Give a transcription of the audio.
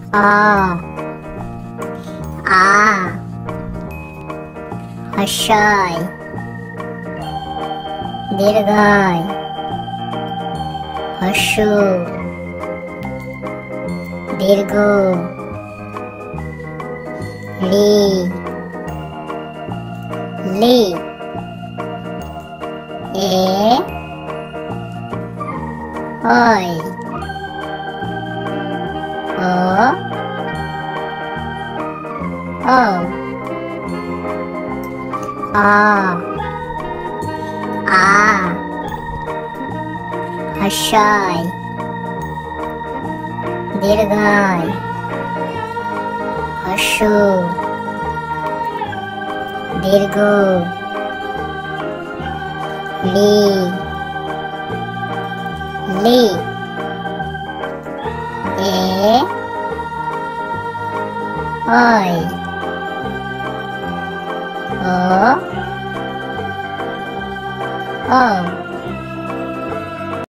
आ हर्षाय दीर्घाय हर्षु दीर्घो ली ली ए ओय ओ ओ आ हर्षाय दीर्घाय हर्षु दीर्घो ली ली ए ओय ओ ओ